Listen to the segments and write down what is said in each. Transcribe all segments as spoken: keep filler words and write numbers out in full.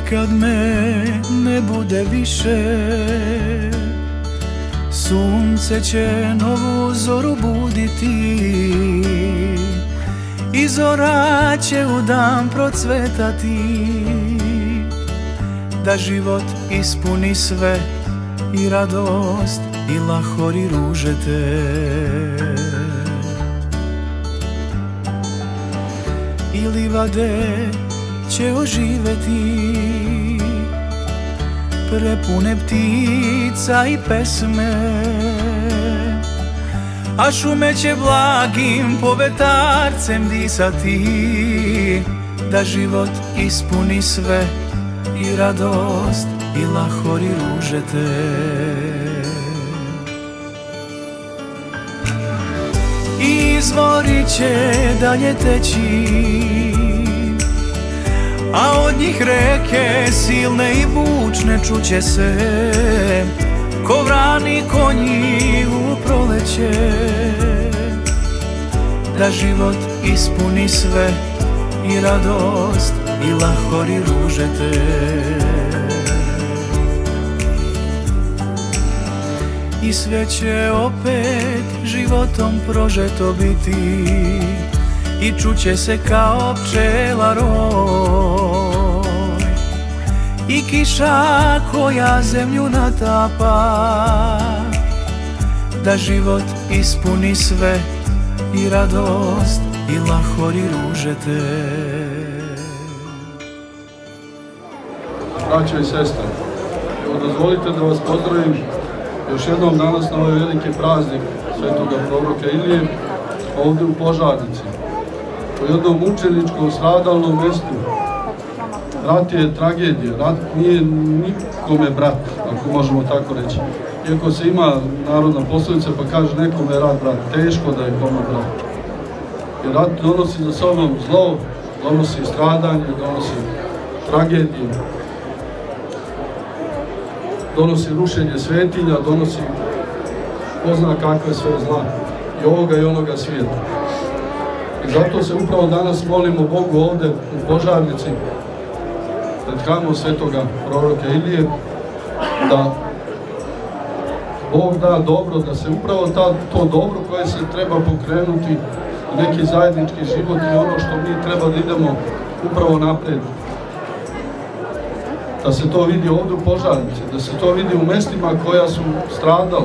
kad me ne bude više, sunce će novu zoru buditi i zora će u dan procvetati, da život ispuni sve i radost i lahori ružete. I livade će oživeti, prepune ptica i pesme, a šume će blagim povetarcem disati, da život ispuni sve i radost i lahori ružete. I izvori će dalje teći, a od njih reke silne i bučne čuće se, ko vrani konji u proleće, da život ispuni sve i radost i lahori ružete. I sve će opet životom prožeto biti, i čuće se kao pčela roj, i kiša koja zemlju natapa, da život ispuni sve i radost i lahori ružete. Braćo i sestre, dozvolite da vas pozdravim još jednom danas na ovaj veliki praznik svetoga proroka Ilije ovdje u Požarnici, u jednom mučeničkom stradalnom mjestu. Rat je tragedija, rat nije nikome brat, ako možemo tako reći. Iako se ima narodna poslovica pa kaže nekome je rat brat, teško da je kome brat. Jer rat donosi za sobom zlo, donosi stradanje, donosi tragediju, donosi rušenje svetinja, donosi ko zna kakve sve zla i ovoga i onoga svijeta. I zato se upravo danas molimo Bogu ovdje u Požarnici, pred hramom svetoga proroka Ilije, da Bog da dobro, da se upravo ta, to dobro koje se treba pokrenuti u neki zajednički život i ono što mi treba da idemo upravo napred. Da se to vidi ovdje u Požarnici, da se to vidi u mestima koja su stradala,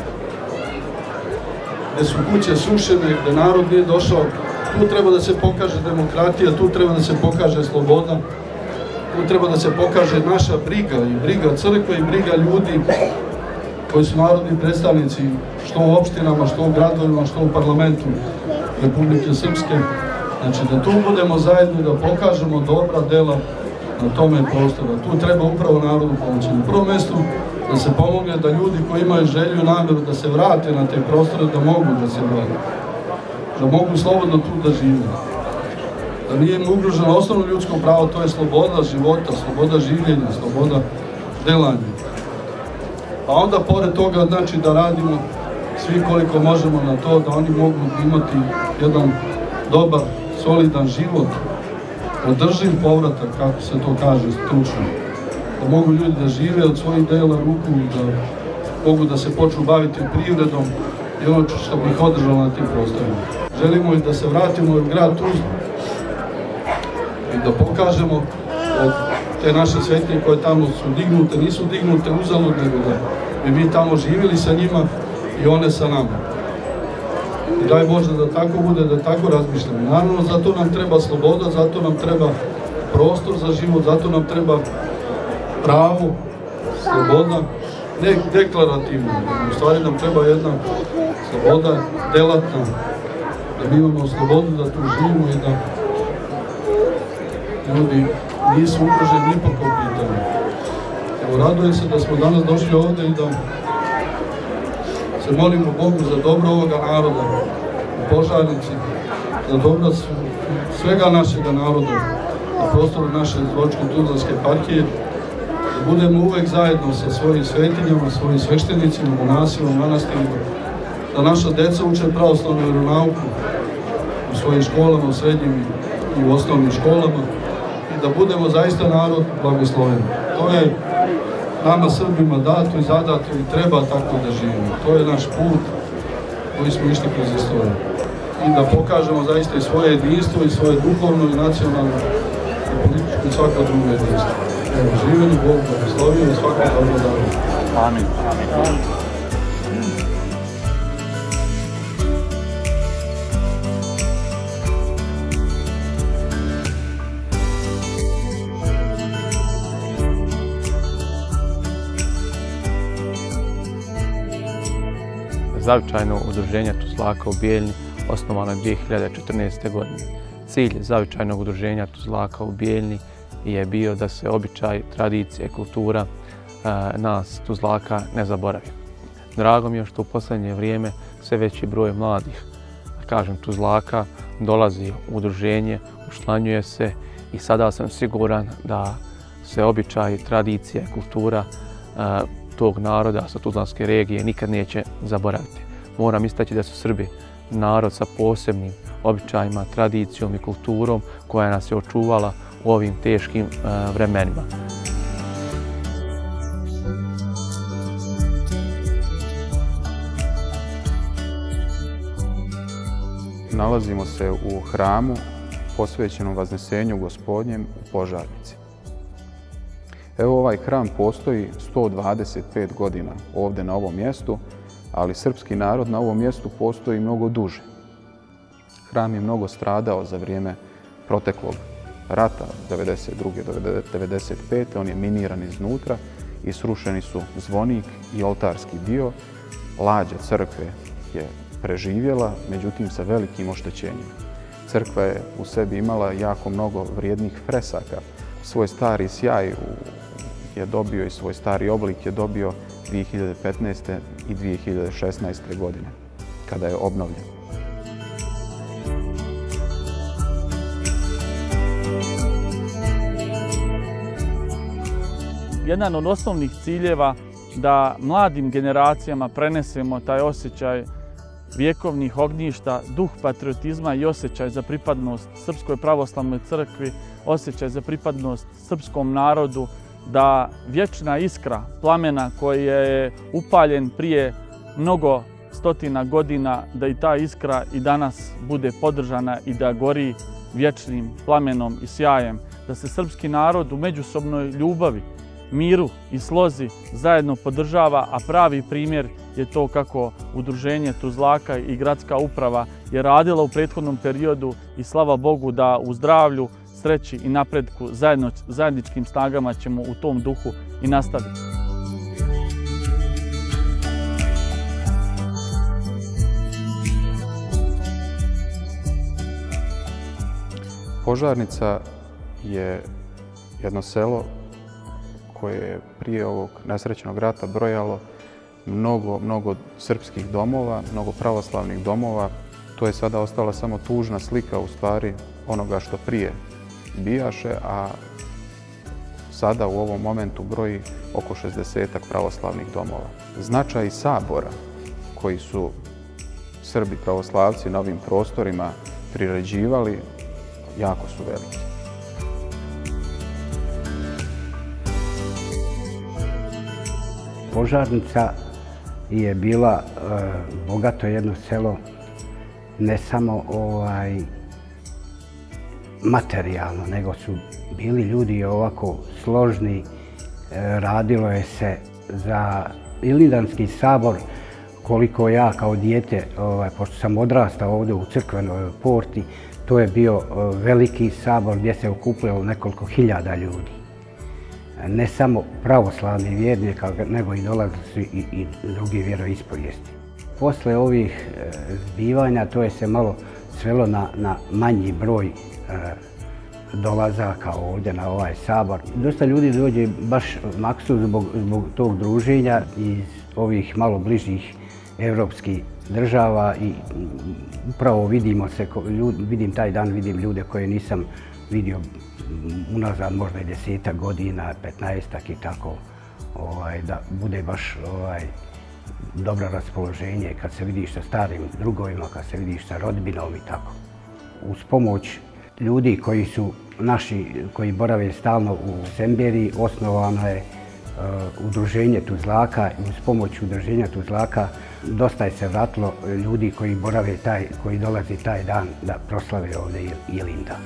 gdje su kuće sušene, gdje narod nije došao. Tu treba da se pokaže demokratija, tu treba da se pokaže sloboda, tu treba da se pokaže naša briga i briga crkve i briga ljudi koji su narodni predstavnici što u opštinama, što u gradovima, što u parlamentu Republike Srpske. Znači da tu budemo zajedno i da pokažemo dobra dela na tome prostoru. Tu treba upravo narodu pomoći. Na prvom mjestu da se pomogne da ljudi koji imaju želju i namjeru da se vrate na te prostore, da mogu da se vrate. Da mogu slobodno tu da žive. Da nije im ugroženo osnovno ljudsko pravo, to je sloboda života, sloboda življenja, sloboda delanja. A onda pored toga znači da radimo svi koliko možemo na to da oni mogu imati jedan dobar, solidan život, održiv povratak, kako se to kaže stručno. Da mogu ljudi da žive od svojih dela ruku, da mogu da se počnu baviti privredom i ono što bi ih održalo na tim prostorima. Želimo i da se vratimo u grad Tuzlu i da pokažemo da te naše svetinje koje tamo su dignute, nisu dignute uzalud, nego da bi mi tamo živjeli sa njima i one sa nama. I daj Bože da tako bude, da tako razmišljamo. Naravno, zato nam treba sloboda, zato nam treba prostor za život, zato nam treba pravo, sloboda, ne deklarativno, u stvari nam treba jedna sloboda delatna, da mi imamo slobodu da tu živimo i da ljudi nisu ugroženi ni po tom pitanju. Evo, radujem se da smo danas došli ovdje i da se molimo Bogu za dobro ovoga naroda u Požarnici, za dobro svega našega naroda na prostoru naše Zvorničko-Tuzlanske eparhije, da budemo uvek zajedno sa svojim svetinjama, svojim sveštenicima, monasima, manastirima, da naša deca uče pravoslavnu vjeronauku u svojim školama, u srednjim i u osnovnim školama, i da budemo zaista narod blagosloven. To je nama Srbima dato i zadato i treba tako da živimo. To je naš put koji smo išli kroz istoriju. I da pokažemo zaista i svoje jedinstvo i svoje duhovno i nacionalno i političko i svako drugo jedinstvo. Evo, živjeli, Bog blagoslovio i svako dobro dano. Amin. Amin. Zavičajno udruženje Tuzlaka u Bijeljni osnovano je dvije hiljade četrnaeste. godine. Cilj Zavičajnog udruženja Tuzlaka u Bijeljni je bio da se običaj, tradicija i kultura nas Tuzlaka ne zaboravi. Drago mi je što u posljednje vrijeme sve veći broj mladih, da kažem Tuzlaka, dolazi u udruženje, učlanjuje se i sada sam siguran da se običaj, tradicija i kultura tog naroda sa Tuzlanske regije nikad neće zaboraviti. Moram istaći da su Srbi narod sa posebnim običajima, tradicijom i kulturom koja nas je očuvala u ovim teškim vremenima. Nalazimo se u hramu posvećenom Vaznesenju Gospodnjem u Požarnici. Evo, ovaj hram postoji sto dvadeset pet godina ovdje na ovom mjestu, ali srpski narod na ovom mjestu postoji mnogo duže. Hram je mnogo stradao za vrijeme proteklog rata devedeset druge do devedeset pete. On je miniran iznutra i srušeni su zvonik i oltarski dio. Lađa crkve je preživjela, međutim sa velikim oštećenjima. Crkva je u sebi imala jako mnogo vrijednih fresaka. Svoj stari sjaj je dobio i svoj stari oblik je dobio dvije hiljade petnaeste. i dvije hiljade šesnaeste. godine, kada je obnovljen. Jedan od osnovnih ciljeva da mladim generacijama prenesemo taj osjećaj vjekovnih ognjišta, duh patriotizma i osjećaj za pripadnost Srpskoj pravoslavnoj crkvi, osjećaj za pripadnost srpskom narodu, da vječna iskra plamena koji je upaljen prije mnogo stotina godina, da i ta iskra i danas bude podržana i da gori vječnim plamenom i sjajem, da se srpski narod u međusobnoj ljubavi, miru i slozi zajedno podržava, a pravi primjer je to kako udruženje Tuzlaka i gradska uprava je radila u prethodnom periodu i slava Bogu da u zdravlju, sreći i napretku zajedno, zajedničkim snagama ćemo u tom duhu i nastaviti. Požarnica je jedno selo koje je prije ovog nesrećnog rata brojalo mnogo, mnogo srpskih domova, mnogo pravoslavnih domova. To je sada ostala samo tužna slika u stvari onoga što prije bijaše, a sada u ovom momentu broji oko šezdesetak pravoslavnih domova. Značaj sabora koji su Srbi pravoslavci na ovim prostorima priređivali jako su veliki. Požarnica je bila e, bogato jedno selo, ne samo ovaj, materijalno, nego su bili ljudi ovako složni. E, radilo je se za Ilindanski sabor, koliko ja kao dijete, ovaj, pošto sam odrastao ovdje u crkvenoj porti, to je bio veliki sabor gdje se okupljalo nekoliko hiljada ljudi. Ne samo pravoslavni vjernika, nego i dolazili su i, i drugi vjeroispovijesti. Posle ovih e, zbivanja to je se malo svelo na, na manji broj e, dolazaka ovdje na ovaj sabor. Dosta ljudi dođe baš maksu zbog, zbog tog druženja iz ovih malo bližih evropskih država i upravo vidimo se, ljud, vidim taj dan, vidim ljude koje nisam vidio unazad možda i desetak godina, petnaestak i tako, ovaj, da bude baš ovaj, dobro raspoloženje kad se vidiš sa starim drugovima, kad se vidiš sa rodbinom i tako. Uz pomoć ljudi koji su naši koji borave stalno u Semberiji, osnovano je udruženje Tuzlaka i uz pomoć udruženja Tuzlaka dosta je se vratilo ljudi koji borave taj, koji dolazi taj dan da proslave ovdje Ilindan.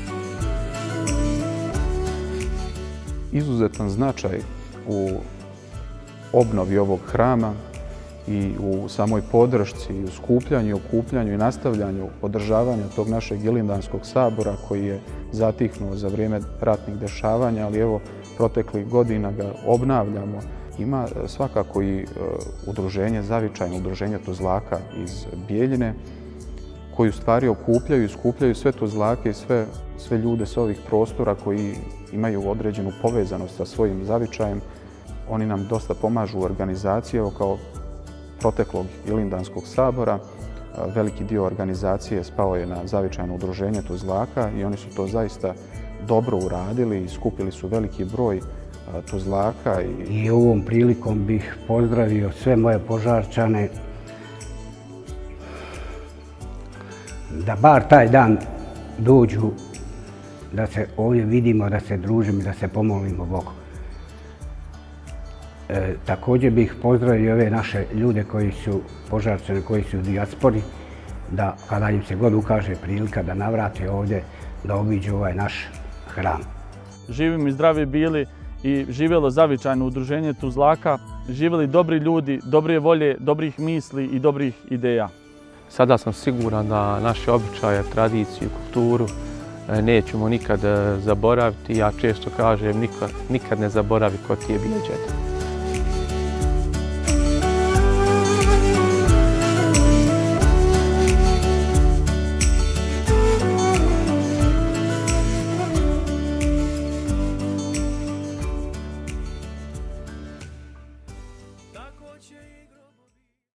Izuzetan značaj u obnovi ovog hrama i u samoj podršci, i u skupljanju, okupljanju i nastavljanju održavanja tog našeg Ilindanskog sabora koji je zatihnuo za vrijeme ratnih dešavanja, ali evo proteklih godina ga obnavljamo. Ima svakako i udruženje, zavičajno udruženje Tuzlaka iz Bijeljine, koji u stvari okupljaju i skupljaju sve Tuzlake i sve, sve ljude s ovih prostora koji imaju određenu povezanost sa svojim zavičajem. Oni nam dosta pomažu u organizaciji, evo kao proteklog Ilindanskog sabora. Veliki dio organizacije spao je na zavičajno udruženje Tuzlaka i oni su to zaista dobro uradili i skupili su veliki broj Tuzlaka. I, I ovom prilikom bih pozdravio sve moje Požarčane da bar taj dan dođu, da se ovdje vidimo, da se družimo i da se pomolimo Bogu. E, također bih pozdravio ove naše ljude koji su Požarčani, koji su u dijaspori, da kada im se god ukaže prilika da navrate ovdje, da obiđu ovaj naš hram. Živimo i zdravi bili i živjelo zavičajno udruženje Tuzlaka, živjeli dobri ljudi, dobre volje, dobrih misli i dobrih ideja. Sada sam siguran da naše običaje, tradiciju, kulturu nećemo nikad zaboraviti. Ja često kažem, nikad, nikad ne zaboravi ko ti je bio džed.